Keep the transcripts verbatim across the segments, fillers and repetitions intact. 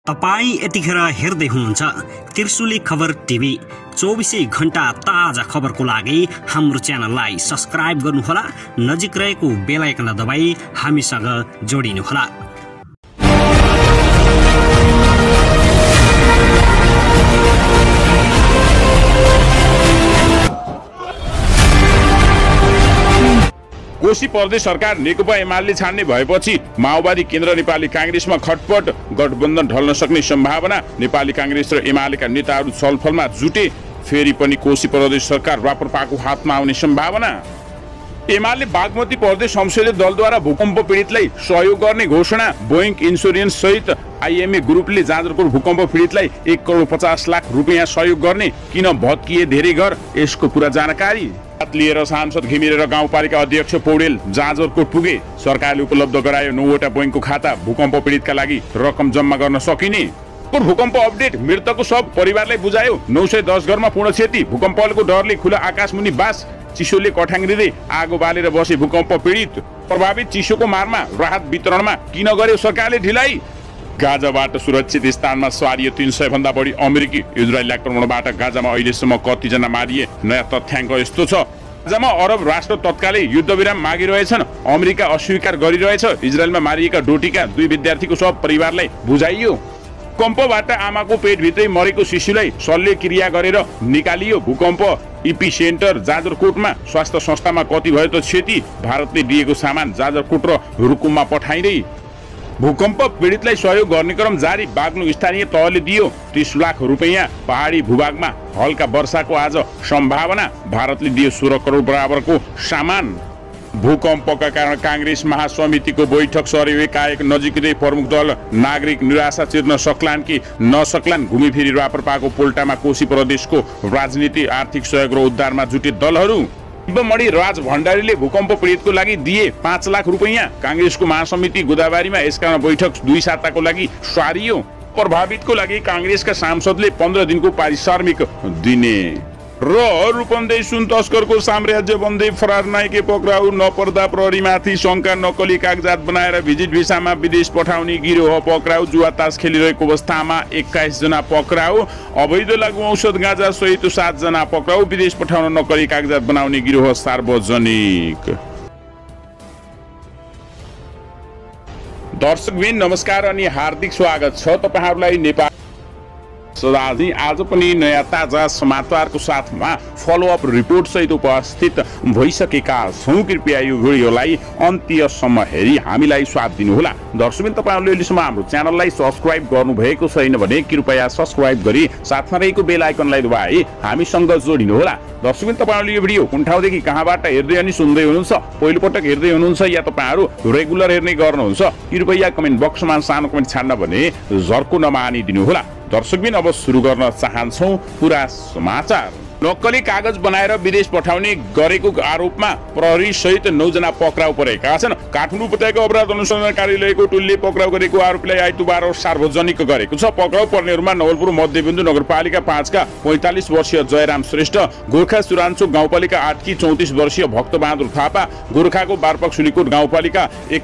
तपाई यतिखेर हेर्दै हुनुहुन्छ त्रिशुली खबर टिभी। चौबीसै घण्टा ताजा खबरको लागि हाम्रो च्यानललाई सब्स्क्राइब गर्नुहोला, नजिक रहेको बेल आइकन दबाई हामीसँग जोडिनुहोला। कोशी प्रदेश सरकार नेकपा एमाले छान्ने भएपछि माओवादी केन्द्र नेपाली कांग्रेसमा खटपट, गठबन्धन ढल्न सक्ने सम्भावना। नेपाली कांग्रेस र एमालेका नेताहरू छलफलमा जुटे। फेरि पनि कोशी प्रदेश सरकार राप्रपाको हातमा आउने सम्भावना। एमाले बागमती प्रदेश संसदीय दलद्वारा भूकम्प पीडितलाई सहयोग गर्ने घोषणा। बोइङ इन्स्योरेन्स सहित आइएमए ग्रुपले जाजरकोट भूकम्प पीडितलाई एक करोड पचास लाख रुपियाँ सहयोग गर्ने। किन भत्किए धेरै घर, यसको पूरा जानकारी लिएर सांसद घिमिरे र गाउँपालिका अध्यक्ष पौडेल जाजरकोट पुगे। सरकारले उपलब्ध गरायो नौवटा बैङ्कको खाता, भूकम्प पीडितका लागि रकम जम्मा गर्न सकिने। भूकम्प अपडेट, मृतकको सब परिवारलाई बुझायो। नौ सय दस घरमा पूर्ण क्षति। भूकम्पको डरले खुला आकाशमुनि बास। चिसोले कठाङ्ग्रिँदै आगो बालेर बसे भूकम्प पीडित। प्रभावित चिसोको मारमा राहत वितरणमा किन गर्यो सरकारले ढिलाइ? गाजाबाट सुरक्षित स्थानमा सारियो तीन सय भन्दा बढी अमेरिकी। इजरायली आक्रमणबाट गाजामा अहिलेसम्म कतिजना मारिए? नयाँ तथ्याङ्क यस्तो छ। गाजामा अरब राष्ट्र तत्कालै युद्धविराम मागिरहेछन्, अमेरिका अस्वीकार गरिरहेछ। इजरायलमा मारिएका डोटीका दुई विद्यार्थीको सब परिवारलाई बुझाइयो। भूकम्पबाट आमाको पेटभित्रै मरेको शिशुलाई शल्यक्रिया गरेर निकालियो। भूकम्प इपी सेन्टर जाजरकोटमा। स्वास्थ्य संस्थामा कति भयो त क्षति? भारतले दिएको सामान जाजरकोट र रुकुममा पठाइँदै। भूकम्प पीडितलाई सहयोग गर्ने क्रम जारी। बाग्लुङ स्थानीय तहले दियो तीस लाख रुपियाँ। पहाडी भूभागमा हल्का वर्षाको आज सम्भावना। भारतले दियो सोह्र करोड बराबरको सामान। भूकम्पका कारण कांग्रेस महासमितिको बैठक सर्यो एकाएक। नजिकै प्रमुख दल नागरिक निराशा चिर्न सक्लान् कि नसक्लान्? घुमिफिरी राप्रपाको पोल्टामा कोशी प्रदेशको राजनीति, आर्थिक सहयोग र उद्धारमा जुटे दलहरू। शिवमणि राज भण्डारीले भूकम्प पीडितको लागि दिए पाँच लाख रुपियाँ। कांग्रेसको महासमिति गोदाबारीमा यसकारण बैठक दुई साताको लागि सारियो। प्रभावितको लागि कांग्रेसका सांसदले पन्ध्र दिनको पारिश्रमिक दिने। र रूपन्देही सुन तस्करको साम्राज्य बन्दै फरार नाइके पक्राउ। नपर्दा प्रहरीमाथि शङ्का। नक्कली कागजात बनाएर भिजिट भिसामा विदेश पठाउने गिरोह पक्राउ। जुवा तास खेलिरहेको अवस्थामा एक्काइस जना पक्राउ। अवैध लागु औषध गाँजा सहित सात जना पक्राउ। विदेश पठाउन नक्कली कागजात बनाउने गिरोह सार्वजनिक। दर्शकबिन नमस्कार अनि हार्दिक स्वागत छ तपाईहरुलाई नेपाल सदाजी। आज पनि नयाँ ताजा समाचारको साथमा फलोअप रिपोर्ट सहित उपस्थित भइसकेका छौँ। कृपया यो भिडियोलाई अन्त्यसम्म हेरी हामीलाई साथ दिनुहोला। दर्शकबिन तपाईहरुले अहिलेसम्म हाम्रो च्यानललाई सब्स्क्राइब गर्नुभएको छैन भने कृपया सब्स्क्राइब गरी साथमा रहेको बेल आइकनलाई दबाई हामीसँग जोडिनुहोला। दर्शकबिन तपाईहरुले यो भिडियो कुन ठाउँदेखि कहाँबाट हेर्दै अनि सुन्दै हुनुहुन्छ? पहिलोपटक हेर्दै हुनुहुन्छ या तपाईहरु रेगुलर हेर्ने गर्नुहुन्छ? कृपया कमेन्ट बक्समा सानो कमेन्ट छाड्न भने झर्को नमानिदिनुहोला। दर्शकबिन अब सुरु गर्न चाहन्छौँ पुरा समाचार। नक्कली कागज बनाएर विदेश पठाउने गरेको आरोपमा प्रहरी सहित नौ जना पक्राउ परेका छन्। काठमाडौँ उपत्यका अपराध अनुसन्धान कार्यालयको टोलीले पक्राउ गरेको आरोपीलाई आइतबार सार्वजनिक गरेको छ। पक्राउ पर्नेहरूमा नवलपुर मध्यबिन्दु नगरपालिका पाँचका पैंतालिस वर्षीय जयराम श्रेष्ठ, गोर्खा सुराञ्चोक गाउँपालिका आठकी चौतिस वर्षीय भक्तबहादुर थापा, गोर्खाको बारपक सुलीकोट गाउँपालिका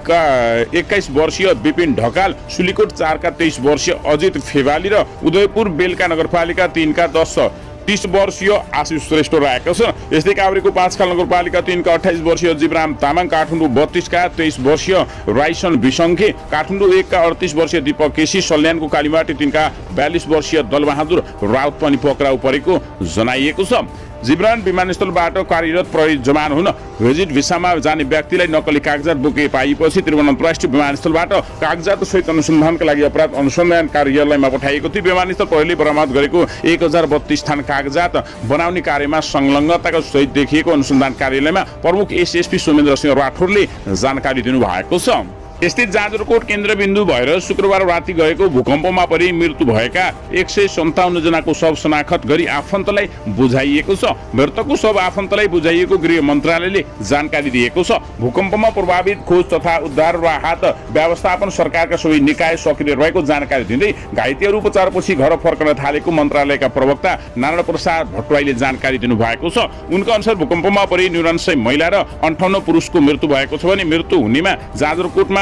एक्काइस वर्षीय विपिन ढकाल, सुलीकोट चारका तेइस वर्षीय अजित फेवाली र उदयपुर बेलका नगरपालिका तीनका दस तीस वर्षीय आशिष श्रेष्ठ रहेको छ। यस्तै काभ्रेको पाँचखाल नगरपालिका तीनका अठाइस वर्षीय जीवराम तामाङ, काठमाडौँ बत्तीसका तेइस वर्षीय राइसन विसङ्खे, काठमाडौँ एकका अडतिस वर्षीय दीपक केसी, सल्यानको कालीमाटी तीनका बयालिस वर्षीय दलबहादुर राउत पनि पक्राउ परेको जनाइएको छ। जिब्रान विमानस्थलबाट कार्यरत प्रहरी जवान हुन भिजिट भिसामा जाने व्यक्तिलाई नक्कली कागजात बोके पाइएपछि त्रिभुवन अन्तर्राष्ट्रिय विमानस्थलबाट कागजात सहित अनुसन्धानका लागि अपराध अनुसन्धान कार्यालयमा पठाइएको थियो। विमानस्थल प्रहरीले बरामद गरेको एक हजार बत्तीस थान कागजात बनाउने कार्यमा संलग्नताका सहित देखिएको अनुसन्धान कार्यालयमा प्रमुख एसएसपी सोमेन्द्र सिंह राठौरले जानकारी दिनुभएको छ। यस्तै जाजरकोट केन्द्रबिन्दु भएर शुक्रबार राति गएको भूकम्पमा परि मृत्यु भएका एक सय सन्ताउन्न जनाको शव शनाखत गरी आफन्तलाई बुझाइएको छ। मृतकको शव आफन्तलाई बुझाइएको गृह मन्त्रालयले जानकारी दिएको छ। भूकम्पमा प्रभावित खोज तथा उद्धार राहत व्यवस्थापन सरकारका सबै निकाय सक्रिय रहेको जानकारी दिँदै घाइतेहरू उपचारपछि घर फर्कन थालेको मन्त्रालयका प्रवक्ता नारायण प्रसाद भट्टराईले जानकारी दिनुभएको छ। उनका अनुसार भूकम्पमा परि निरन्सय महिला र अन्ठाउन्न पुरुषको मृत्यु भएको छ भने मृत्यु हुनेमा जाजरकोटमा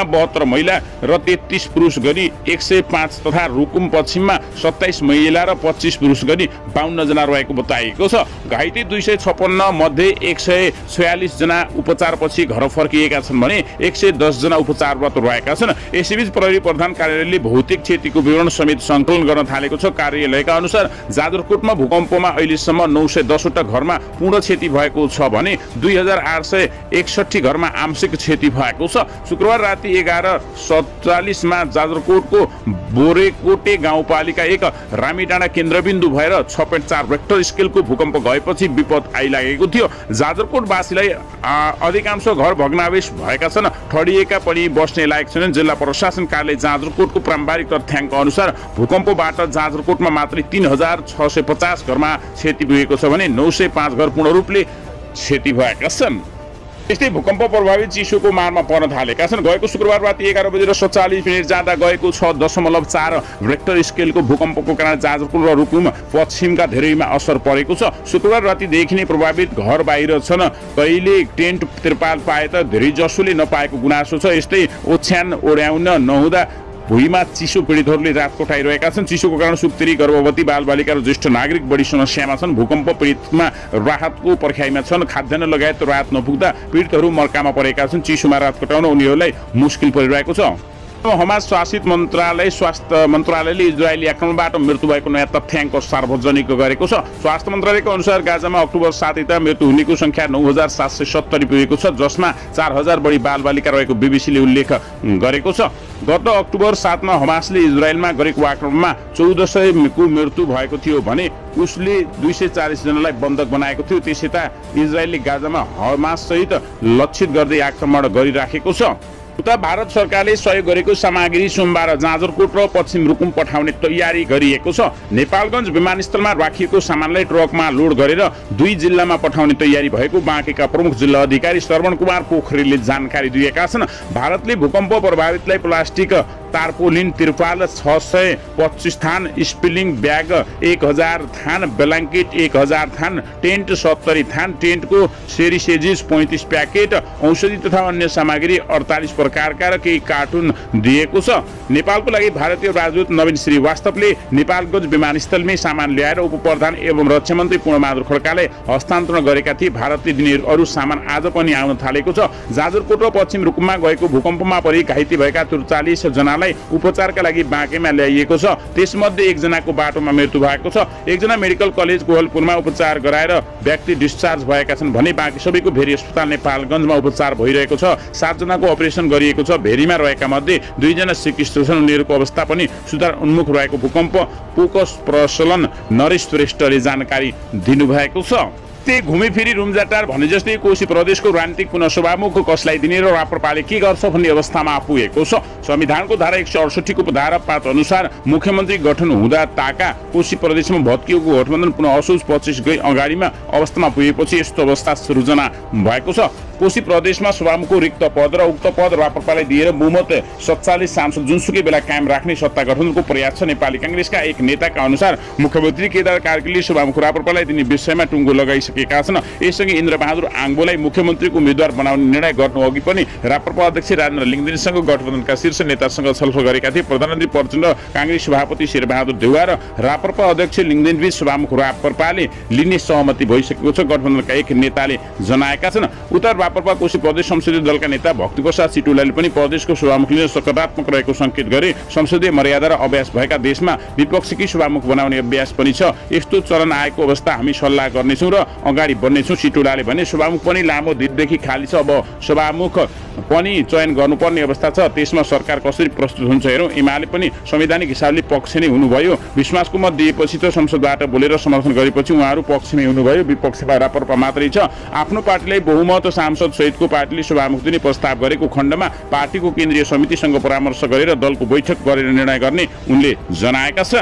बहत्तर महिला र तेत्तीस पुरुष गरी एक सय पाँच तथा रुकुम पश्चिममा सत्ताइस महिला र पच्चीस पुरुष गरी बाहन्न जना रहेको बताइएको छ। घाइते दुई सय छप्पन्न मध्ये एक सय छयालिस जना उपचारपछि घर फर्किएका छन् भने एक सय दस जना उपचाररत रहेका छन्। यसैबीच प्रहरी प्रधान कार्यालयले भौतिक क्षतिको विवरण समेत सङ्कलन गर्न थालेको छ। कार्यालयका अनुसार जाजरकोटमा भूकम्पमा अहिलेसम्म नौ सय दसवटा घरमा पूर्ण क्षति भएको छ भने दुई हजार आठ सय एकसठी घरमा आंशिक क्षति भएको छ। शुक्रबार राति एघार सत्तालिसमा जाजरकोटको बोरेकोटे गाउँपालिका एक रामीडाँडा केन्द्रबिन्दु भएर छ पोइन्ट चार रेक्टर स्केलको भूकम्प गएपछि विपद आइलागेको थियो। जाजरकोटवासीलाई अधिकांश घर भग्नावेश भएका छन्। ठडिएका पनि बस्ने लायक छैनन्। जिल्ला प्रशासन कार्यालय जाजरकोटको प्रारम्भिक तथ्याङ्क अनुसार भूकम्पबाट जाजरकोटमा मात्रै तीन हजार छ सय पचास घरमा क्षति पुगेको छ भने नौ सय पाँच घर पूर्ण रूपले क्षति भएका छन्। यस्तै भूकम्प प्रभावित चिसोको मारमा पर्न थालेका छन्। गएको शुक्रबार राति एघार बजेर सत्तालिस मिनट जाँदा गएको छ दशमलव चार रेक्टर स्केलको भूकम्पको कारण जाजरकोट र रुकुम पश्चिमका धेरैमा असर परेको छ। शुक्रबार रातिदेखि नै प्रभावित घर बाहिर छन्। कहिले टेन्ट त्रिपाल पाए त धेरै जसोले नपाएको गुनासो छ। यस्तै ओछ्यान ओढ्याउन नहुँदा भुइँमा चिसो पीडितहरूले रात कोठाइरहेका छन्। चिसोको कारण सुत्केरी, गर्भवती, बालबालिका र ज्येष्ठ नागरिक बढी समस्यामा छन्। भूकम्प पीडितमा राहतको पर्खाइमा छन्। खाद्यान्न लगायत राहत नपुग्दा पीडितहरू मर्कामा परेका छन्। चिसोमा रात कटाउन उनीहरूलाई मुस्किल परिरहेको छ। हमास शासित मन्त्रालय स्वास्थ्य मन्त्रालयले इजरायली आक्रमणबाट मृत्यु भएको नयाँ तथ्याङ्क सार्वजनिक गरेको छ। स्वास्थ्य मन्त्रालयको अनुसार गाजामा अक्टोबर सात यता मृत्यु हुनेको संख्या नौ हजार सात सय सत्तरी पुगेको छ, जसमा चार हजार बढी बालबालिका रहेको बीबीसीले उल्लेख गरेको छ। गत अक्टोबर सातमा हमासले इजरायलमा गरेको आक्रमणमा चौध सयको मृत्यु भएको थियो भने उसले दुई सय चालिस जनालाई बन्धक बनाएको थियो। त्यसयता इजरायलले गाजामा हमाससहित लक्षित गर्दै आक्रमण गरिराखेको छ। उता भारत सरकारले सहयोग गरेको सामग्री सोमबार जाजरकोट र पश्चिम रुकुम पठाउने तयारी गरिएको छ। नेपालगञ्ज विमानस्थलमा राखिएको सामानलाई ट्रकमा लोड गरेर दुई जिल्लामा पठाउने तयारी भएको बाँकेका प्रमुख जिल्ला अधिकारी श्रवण कुमार पोखरेलले जानकारी दिएका छन्। भारतले भूकम्प प्रभावितलाई प्लास्टिक तार्पोलिन त्रिपाल छ सय पच्चिस थान, स्पिलिङ ब्याग एक हजार थान, ब्ल्याङ्केट एक हजार थान, टेन्ट सत्तरी थान, टेन्टको सेरिसेजिस पैँतिस प्याकेट, औषधि तथा अन्य सामग्री अडतालिस प्रकारका र केही कार्टुन दिएको छ। नेपालको लागि भारतीय राजदूत नवीन श्रीवास्तवले नेपालगञ्ज विमानस्थलमै सामान ल्याएर उपप्रधान एवं रक्षा मन्त्री पूर्णबहादुर खड्कालाई हस्तान्तरण गरेका थिए। भारतले दिने अरू सामान आज पनि आउन थालेको छ। जाजरकोट र पश्चिम रुकुममा गएको भूकम्पमा परि घाइते भएका त्रिचालिस जना उपचारका लागि बाँकेमा ल्याइएको छ। त्यसमध्ये एकजनाको बाटोमा मृत्यु भएको छ। एकजना मेडिकल कलेज कोहलपुरमा उपचार गराएर व्यक्ति डिस्चार्ज भएका छन् भने बाँकी सबैको भेरी अस्पताल नेपालगञ्जमा उपचार भइरहेको छ। सातजनाको अपरेसन गरिएको छ। भेरीमा रहेका मध्ये दुईजना सिकिस्त छन्। उनीहरूको अवस्था पनि सुधार उन्मुख रहेको भूकम्प फोकस प्रचलन नरेश श्रेष्ठले जानकारी दिनुभएको छ। त्यही घुमीफिरी रुम्जाटार भने जस्तै कोशी प्रदेशको राजनीतिक पुनः सभामुख कसलाई दिने र राप्रपाले के गर्छ भन्ने अवस्थामा पुगेको छ। संविधानको धारा एक सय अडसठीको धारा पाँच अनुसार मुख्यमन्त्री गठन हुँदा ताका कोशी प्रदेशमा भत्किएको गठबन्धन पुनः असोज पच्चिस गई अगाडिमा अवस्थामा पुगेपछि यस्तो अवस्था सृजना भएको छ। कोशी प्रदेशमा सभामुखको रिक्त पद र उक्त पद राप्रपालाई दिएर बहुमत सत्तालिस सांसद जुनसुकै बेला कायम राख्ने सत्ता गठबन्धनको प्रयास छ। नेपाली कांग्रेसका एक नेताका अनुसार मुख्यमन्त्री केदार कार्कीले सभामुख राप्रपालाई दिने विषयमा टुङ्गो लगाइसकेका छन्। यससँगै इन्द्रबहादुर आङ्बोलाई मुख्यमन्त्रीको उम्मेद्वार बनाउने निर्णय गर्नु अघि पनि राप्रपा अध्यक्ष राजेन्द्र लिङदेनसँग गठबन्धनका शीर्ष नेतासँग छलफल गरेका थिए। प्रधानमन्त्री प्रचण्ड, कांग्रेस सभापति शेरबहादुर देउवा र राप्रपा अध्यक्ष लिङदेनबीच सभामुख राप्रपाले लिने सहमति भइसकेको छ, गठबन्धनका एक नेताले जनाएका छन्। उत्तर राप्रपा कोशी प्रदेश संसदीय दलका नेता भक्तिप्रसाद सिटौलाले पनि प्रदेशको सभामुख लिन सकारात्मक रहेको संकेत गरे। संसदीय मर्यादा र अभ्यास भएका देशमा विपक्षीकै सभामुख बनाउने अभ्यास पनि छ। यस्तो चलन आएको अवस्था हामी सल्लाह गर्नेछौँ र अगाडि बढ्नेछौँ। सिटौलाले भने सभामुख पनि लामो दिनदेखि खाली छ। अब सभामुख पनि चयन गर्नुपर्ने अवस्था छ। त्यसमा सरकार कसरी प्रस्तुत हुन्छ हेरौँ। एमाले पनि संवैधानिक हिसाबले पक्ष नै हुनुभयो। विश्वासको मत दिएपछि त संसदबाट बोलेर समर्थन गरेपछि उहाँहरू पक्षमै हुनुभयो। विपक्षमा राप्रपा मात्रै छ। आफ्नो पार्टीलाई बहुमत सांसद सहितको पार्टीले सभामुख दिने प्रस्ताव गरेको खण्डमा पार्टीको केन्द्रीय समितिसँग परामर्श गरेर दलको बैठक गरेर निर्णय गर्ने उनले जनाएका छन्।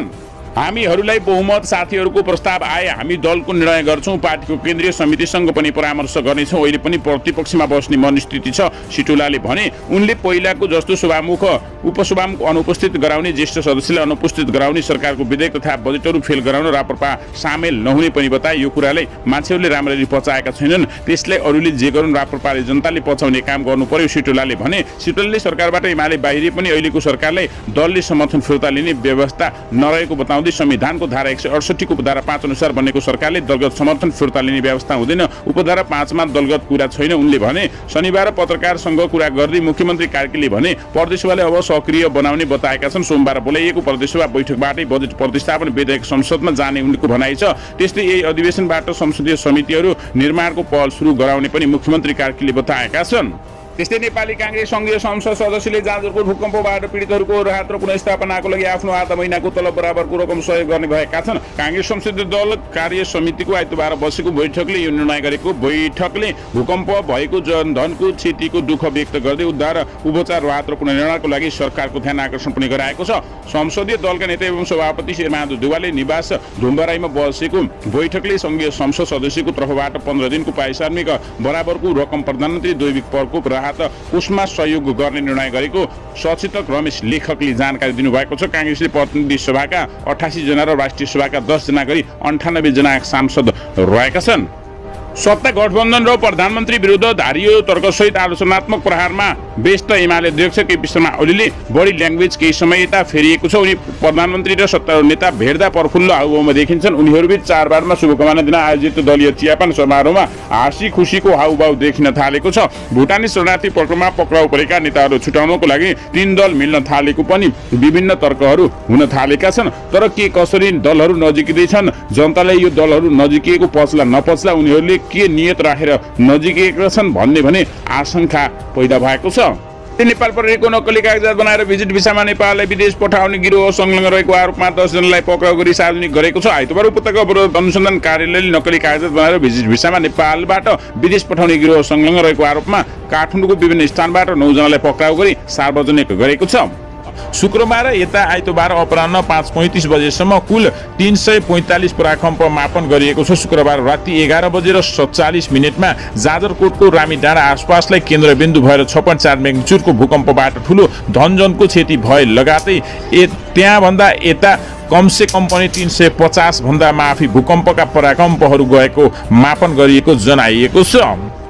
हामीहरूलाई बहुमत साथीहरूको प्रस्ताव आए हामी दलको निर्णय गर्छौँ, पार्टीको केन्द्रीय समितिसँग पनि परामर्श गर्नेछौँ। अहिले पनि प्रतिपक्षमा बस्ने मनस्थिति छ, सिटौलाले भने। उनले पहिलाको जस्तो सभामुख उपसभामुख अनुपस्थित गराउने, ज्येष्ठ सदस्यलाई अनुपस्थित गराउने, सरकारको विधेयक तथा बजेटहरू फेल गराउन राप्रपा सामेल नहुने पनि बताए। यो कुरालाई मान्छेहरूले राम्ररी पचाएका छैनन्, त्यसलाई अरूले जे गरून् राप्रपाले जनताले पचाउने काम गर्नु पर्यो, सिटौलाले भने। सिटौलाले सरकारबाट एमाले बाहिरी पनि अहिलेको सरकारलाई दलले समर्थन फिर्ता लिने व्यवस्था नरहेको बताउँदै संविधानको धारा एक सय अडसठीको उपधारा पाँच अनुसार बनेको सरकारले दलगत समर्थन फिर्ता लिने व्यवस्था हुँदैन। उपधारा पाँचमा दलगत कुरा छैन उनले भने। शनिबार पत्रकारसँग कुरा गर्दै मुख्यमन्त्री कार्कीले भने प्रदेशसभाले अब सक्रिय बनाउने बताएका छन्। सोमबार बोलाइएको प्रदेशसभा बैठकबाटै बजेट प्रतिस्थापन विधेयक संसदमा जाने उनको भनाइ छ। त्यस्तै यही अधिवेशनबाट संसदीय समितिहरू निर्माणको पहल सुरु गराउने पनि मुख्यमन्त्री कार्कीले बताएका छन्। त्यस्तै नेपाली कांग्रेस संघीय संसद सदस्यले जाजरकोट भूकम्पबाट पीडितहरूको राहत र पुनर्स्थापनाको लागि आफ्नो आधा महिनाको तलब बराबरको रकम सहयोग गर्ने भएका छन्। कांग्रेस संसदीय दल कार्य समितिको आइतबार बसेको बैठकले यो निर्णय गरेको। बैठकले भूकम्प भएको जनधनको क्षतिको दुःख व्यक्त गर्दै उद्धार उपचार राहत र पुनर्निर्माणको लागि सरकारको ध्यान आकर्षण पनि गराएको छ। संसदीय दलका नेता एवं सभापति शेरबहादुर देउवाले निवास धुम्बराईमा बसेको बैठकले संघीय संसद सदस्यको तर्फबाट पन्ध्र दिनको पारिश्रमिक बराबरको रकम प्रधानमन्त्री दैविक प्रकोप राहत उसमा सहयोग गर्ने निर्णय गरेको सचेतक रमेश लेखकले जानकारी दिनुभएको छ। कांग्रेसले प्रतिनिधि सभाका अठासी जना र राष्ट्रिय सभाका दस जना गरी अन्ठानब्बे जना सांसद रहेका छन्। सत्ता गठबन्धन र प्रधानमन्त्री विरुद्ध धारियो तर्कसहित आलोचनात्मक प्रहारमा व्यस्त एमाले अध्यक्ष केपी शर्मा ओलीले बडी ल्याङ्ग्वेज केही समय यता फेरिएको छ। उनी प्रधानमन्त्री र सत्तारूढ नेता भेट्दा प्रफुल्ल हाउभाउमा देखिन्छन्। उनीहरूबीच चाडबाडमा शुभकामना दिन आयोजित दलीय चियापान समारोहमा हाँसी खुसीको हाउभाउ देखिन थालेको छ। भुटानी शरणार्थी प्रकरणमा पक्राउ परेका नेताहरू छुटाउनको लागि तीन दल मिल्न थालेको पनि विभिन्न तर्कहरू हुन थालेका छन्। तर के कसरी दलहरू नजिकिँदैछन्, जनतालाई यो दलहरू नजिकिएको पच्ला नपच्ला, उनीहरूले के नियत राखेर नजिकिएका छन् भन्ने भने आशंका पैदा भएको छ। नेपाल प्रहरीको नक्कली कागजात बनाएर भिजिट भिसामा नेपाललाई विदेश पठाउने गिरोह संलग्न रहेको आरोपमा दस जनालाई पक्राउ गरी सार्वजनिक गरेको छ। आइतबार उपत्यका अपराध अनुसन्धान कार्यालयले नक्कली कागजात बनाएर भिजिट भिसामा नेपालबाट विदेश पठाउने गिरोह संलग्न रहेको आरोपमा काठमाडौँको विभिन्न स्थानबाट नौ जनालाई पक्राउ गरी सार्वजनिक गरेको छ। शुक्रबार यता आइतबार अपराह्न पाँच पैँतिस बजेसम्म कुल तीन सय पैँतालिस पराकम्प मापन गरिएको छ। शुक्रबार राति एघार बजेर सत्तालिस मिनटमा जाजरकोटको रामी डाँडा आसपासलाई केन्द्रबिन्दु भएर छ पोइन्ट चार मेग्निच्युडको भूकम्पबाट ठुलो धनजनको क्षति भए लगातै ए त्यहाँभन्दा यता कमसे कम पनि तीन सय पचास भन्दा माथि भूकम्पका पराकम्पहरू गएको मापन गरिएको जनाइएको छ।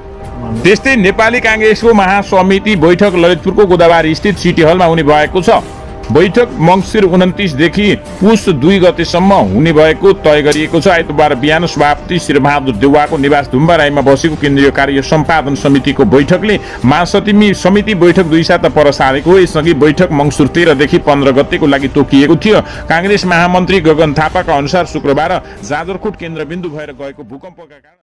त्यस्तै नेपाली कांग्रेसको महासमिति बैठक ललितपुरको गोदाबारी स्थित सिटी हलमा हुने भएको छ। बैठक मङ्सिर उन्तिस देखि पुस दुई गतेसम्म हुने भएको तय गरिएको छ। आइतबार बिहान सभापति शेरबहादुर देउवाको निवास धुम्बराईमा बसेको केन्द्रीय कार्य सम्पादन समितिको बैठकले महासमिति समिति बैठक दुई साता पर सारेको हो। यसअघि बैठक मङ्सिर तेह्रदेखि पन्ध्र गतेको लागि तोकिएको थियो। कांग्रेस महामन्त्री गगन थापाका अनुसार शुक्रबार जाजरकोट केन्द्रबिन्दु भएर गएको भूकम्पका कारण